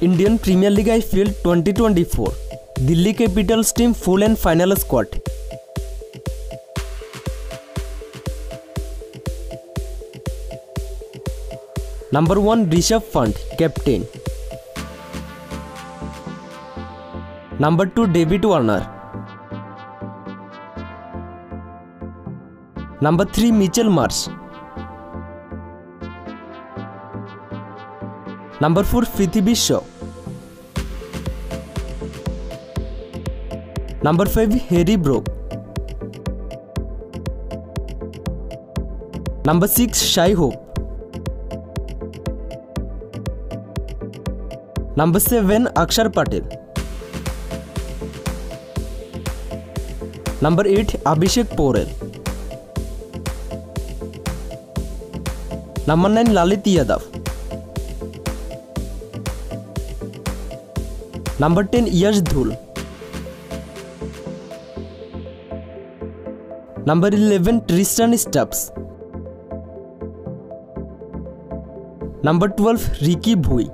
Indian Premier League IPL 2024 Delhi Capitals team full and final squad. Number 1 Rishabh Pant, captain. Number 2 David Warner. Number 3 Mitchell Marsh. Number 4 Prithvi Shaw. Number 5 Harry Brook. Number 6 Shai Hope. Number 7 Akshar Patel. Number 8 Abhishek Porel. Number 9 Lalit Yadav. Number 10 Yash Dhul. Number 11 Tristan Stubbs. Number 12 Ricky Bhui.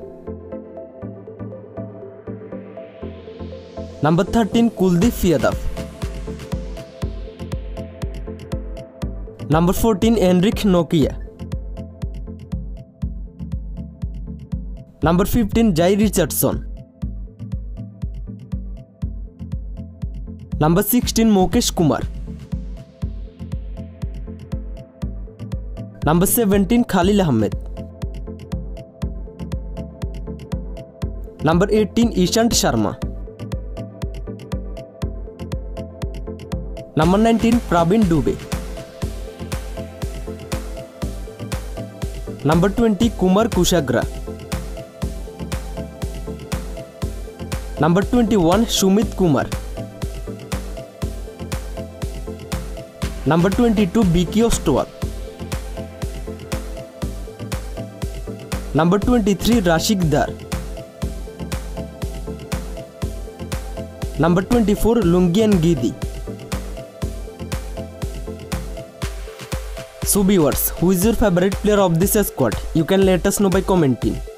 Number 13 Kuldeep Yadav. Number 14 Henrik Nokia. Number 15 Jai Richardson. Number 16 Mukesh Kumar. Number 17 Khalil Ahmed. Number 18 Ishant Sharma. Number 19 Praveen Dubey. Number 20 Kumar Kushagra. Number 21 Shumit Kumar. Number 22 Vicky Ostwal. Number 23 Rashik Dar. Number 24 Lungian Gidi. So viewers, who is your favorite player of this squad? You can let us know by commenting.